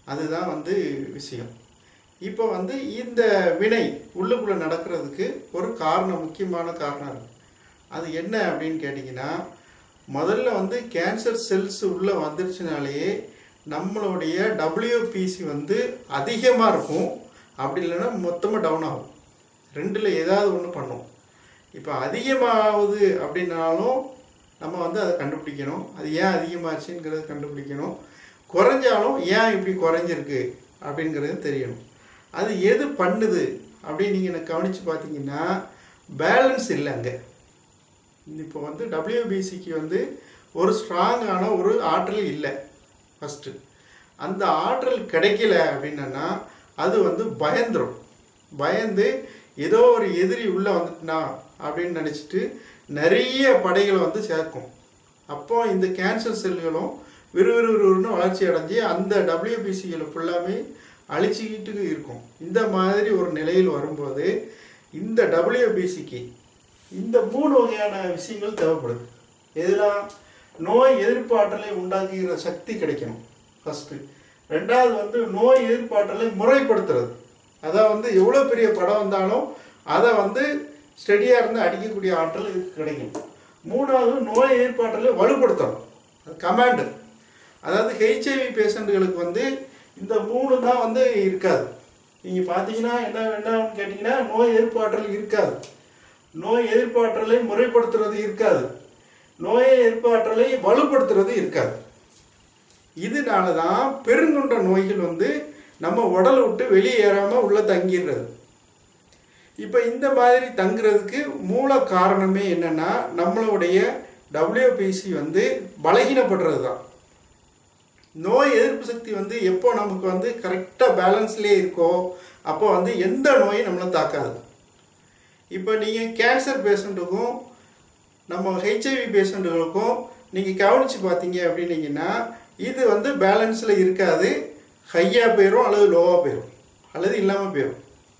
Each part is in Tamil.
அதுதான் வந்து விஷயம். இப்போ வந்து இந்த வினை உள்ளுக்குள்ளே நடக்கிறதுக்கு ஒரு காரணம், முக்கியமான காரணம் இருக்குது. அது என்ன அப்படின்னு கேட்டிங்கன்னா, முதல்ல வந்து கேன்சர் செல்ஸ் உள்ளே வந்துருச்சுனாலேயே நம்மளுடைய WBC வந்து அதிகமாக இருக்கும், அப்படி இல்லைன்னா மொத்தமாக டவுன் ஆகும். ரெண்டில் ஏதாவது ஒன்று பண்ணும். இப்போ அதிகமாகுது அப்படின்னாலும் நம்ம வந்து அதை கண்டுபிடிக்கணும், அது ஏன் அதிகமாச்சுங்கிறத கண்டுபிடிக்கணும். குறைஞ்சாலும் ஏன் இப்படி குறைஞ்சிருக்கு அப்படிங்கிறது தெரியணும். அது எது பண்ணுது அப்படின்னு நீங்கள் கவனித்து பார்த்தீங்கன்னா, பேலன்ஸ் இல்லை அங்கே. இப்போ வந்து WBCக்கு வந்து ஒரு ஸ்ட்ராங்கான ஒரு ஆற்றல் இல்லை. ஃபஸ்ட்டு அந்த ஆற்றல் கிடைக்கல அப்படின்னா அது வந்து பயந்து ஏதோ ஒரு எதிரி உள்ளே வந்துட்டுனா அப்படின்னு நினச்சிட்டு நிறைய படைகளை வந்து சேர்க்கும். அப்போ இந்த கேன்சர் செல்களும் விறுவிறுன்னு வளர்ச்சி அடைஞ்சி அந்த WBCகளை ஃபுல்லாமே அழிச்சிக்கிட்டு இருக்கும். இந்த மாதிரி ஒரு நிலையில் வரும்போது இந்த WBCக்கு இந்த 3 வகையான விஷயங்கள் தேவைப்படுது. எதெல்லாம்? நோய் எதிர்ப்பு ஆற்றலை உண்டாக்குகிற சக்தி கிடைக்கணும் ஃபஸ்ட்டு. ரெண்டாவது வந்து நோய் எதிர்ப்பு ஆற்றலை முறைப்படுத்துறது. அதான் வந்து எவ்வளோ பெரிய படம் வந்தாலும் அதை வந்து ஸ்டெடியாக இருந்து அடிக்கக்கூடிய ஆற்றல் இதுக்கு கிடைக்கும். மூணாவது நோய் எதிர்ப்பு ஆற்றலை வலுப்படுத்தணும், அது கமாண்டு. அதாவது HIV பேஷண்ட்டுகளுக்கு வந்து இந்த 3 தான் வந்து இருக்காது. நீங்கள் பார்த்தீங்கன்னா என்னன்னு கேட்டிங்கன்னா, நோய் எதிர்ப்பு ஆற்றல் இருக்காது, நோய் எதிர்ப்பு ஆற்றலை முறைப்படுத்துறது இருக்காது, நோய் எதிர்ப்பு ஆற்றலை வலுப்படுத்துறது இருக்காது. இதனால தான் பெருங்கொண்ட நோய்கள் வந்து நம்ம உடலை விட்டு வெளியேறாமல் உள்ளே தங்கிடுறது. இப்போ இந்த மாதிரி தங்குறதுக்கு மூல காரணமே என்னென்னா, நம்மளுடைய WBC வந்து பலகீனப்படுறது தான். நோய் எதிர்ப்பு சக்தி வந்து எப்போ நமக்கு வந்து கரெக்டாக பேலன்ஸ்லேயே இருக்கோ அப்போ வந்து எந்த நோயும் நம்மளை தாக்காது. இப்போ நீங்கள் கேன்சர் பேஷண்ட்டுக்கும் நம்ம HIV பேஷண்ட்டுகளுக்கும் நீங்கள் கவனித்து பார்த்தீங்க அப்படின்னீங்கன்னா, இது வந்து பேலன்ஸில் இருக்காது. ஹையாக போயிடும், அல்லது லோவாக போயிடும், அல்லது இல்லாமல் போயிடும்.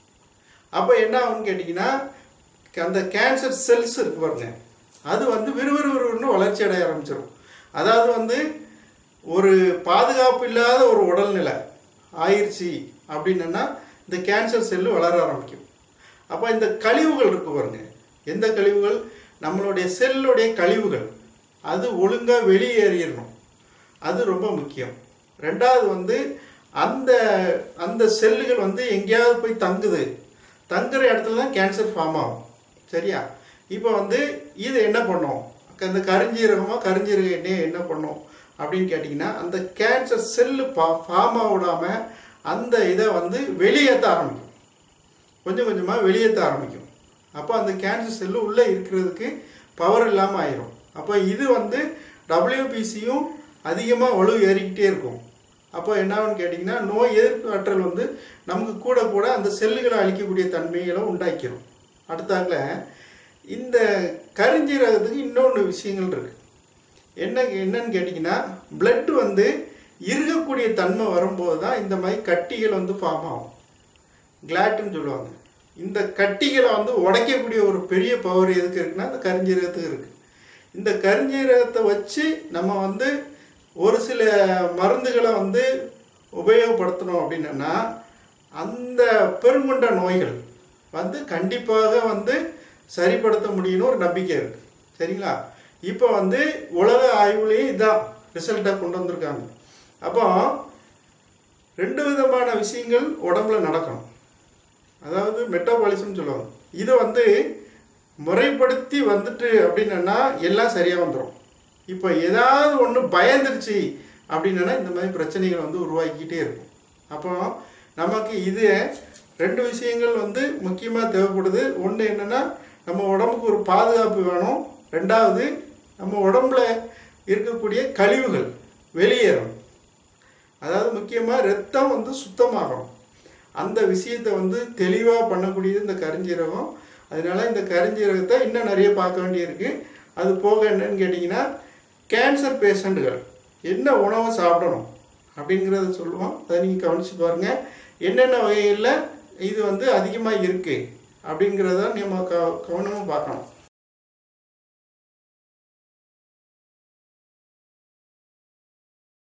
அப்போ என்ன ஆகுன்னு கேட்டிங்கன்னா, அந்த கேன்சர் செல்ஸ் இருக்கு பாருங்க, அது வந்து விறுவிறுன்னு வளர்ச்சி அடைய ஆரம்பிச்சிடும். அதாவது வந்து ஒரு பாதுகாப்பு இல்லாத ஒரு உடல்நிலை ஆயிடுச்சு அப்படின்னா இந்த கேன்சர் செல்லு வளர ஆரம்பிக்கும். அப்போ இந்த கழிவுகள் இருக்கு பாருங்க, எந்த கழிவுகள்? நம்மளுடைய செல்லுடைய கழிவுகள், அது ஒழுங்காக வெளியேறிடணும், அது ரொம்ப முக்கியம். ரெண்டாவது வந்து அந்த அந்த செல்லுகள் வந்து எங்கேயாவது போய் தங்குற இடத்துல தான் கேன்சர் ஃபார்ம் ஆகும். சரியா? இப்போ வந்து இது என்ன பண்ணும்? அந்த கரிஞ்சீரக எண்ணெய் என்ன பண்ணும் அப்படின்னு கேட்டிங்கன்னா, அந்த கேன்சர் செல்லு ஃபார்ம் ஆக விடாமல் அந்த இதை வந்து வெளியேற்ற ஆரம்பிக்கும், கொஞ்சம் கொஞ்சமாக வெளியேற்ற ஆரம்பிக்கும். அப்போ அந்த கேன்சர் செல்லு உள்ளே இருக்கிறதுக்கு பவர் இல்லாமல் ஆயிரும். அப்போ இது வந்து WBCயும் அதிகமாக வலு ஏறிக்கிட்டே இருக்கும். அப்போ என்னான்னு கேட்டிங்கன்னா, நோய் எதிர்ப்பு ஆற்றல் வந்து நமக்கு கூட அந்த செல்லுகளை அழிக்கக்கூடிய தன்மைகளை உண்டாக்கிடும். அடுத்தாக்கில் இந்த கரிஞ்சீரகத்துக்கு இன்னொன்று விஷயங்கள் இருக்குது. என்னன்னு கேட்டிங்கன்னா, பிளட்டு வந்து இருக்கக்கூடிய தன்மை வரும்போது தான் இந்த மாதிரி கட்டிகள் வந்து ஃபார்ம் ஆகும், கிளாட்டுன்னு சொல்லுவாங்க. இந்த கட்டிகளை வந்து உடைக்கக்கூடிய ஒரு பெரிய பவர் எதுக்கு இருக்குன்னா, இந்த கரிஞ்சீரகத்துக்கு இருக்குது. இந்த கரிஞ்சீரகத்தை வச்சு நம்ம வந்து ஒரு சில மருந்துகளை வந்து உபயோகப்படுத்தணும் அப்படின்னா அந்த பெருங்கொண்ட நோய்கள் வந்து கண்டிப்பாக வந்து சரிப்படுத்த முடியும்னு ஒரு நம்பிக்கை இருக்குது. சரிங்களா? இப்போ வந்து உலக ஆய்வுலேயே இதான் ரிசல்ட்டாக கொண்டு வந்திருக்காங்க. அப்போ 2 விதமான விஷயங்கள் உடம்புல நடக்கணும். அதாவது மெட்டாபாலிசம்னு சொல்லுவாங்க. இதை வந்து முறைப்படுத்தி வந்துட்டு அப்படின்னா எல்லாம் சரியாக வந்துடும். இப்போ ஏதாவது ஒன்று பயந்துருச்சு அப்படின்னா இந்த மாதிரி பிரச்சனைகள் வந்து உருவாக்கிக்கிட்டே இருக்கும். அப்போ நமக்கு இது 2 விஷயங்கள் வந்து முக்கியமாக தேவைப்படுது. ஒன்று என்னென்னா, நம்ம உடம்புக்கு ஒரு பாதுகாப்பு வேணும். ரெண்டாவது, நம்ம உடம்புல இருக்கக்கூடிய கழிவுகள் வெளியேறணும். அதாவது முக்கியமாக ரத்தம் வந்து சுத்தமாகணும். அந்த விஷயத்தை வந்து தெளிவாக பண்ணக்கூடியது இந்த கரிஞ்சீரகம். அதனால இந்த கரிஞ்சீரகத்தை இன்னும் நிறைய பார்க்க வேண்டியிருக்கு. அது போக என்னன்னு கேட்டிங்கன்னா, கேன்சர் பேஷண்ட்டுகள் என்ன உணவை சாப்பிடணும் அப்படிங்கிறத சொல்லுவோம். அதை நீங்கள் கவனித்து பாருங்கள். என்னென்ன வகைகளில் இது வந்து அதிகமாக இருக்குது அப்படிங்கிறத நம்ம கவனமாக பார்க்கணும்.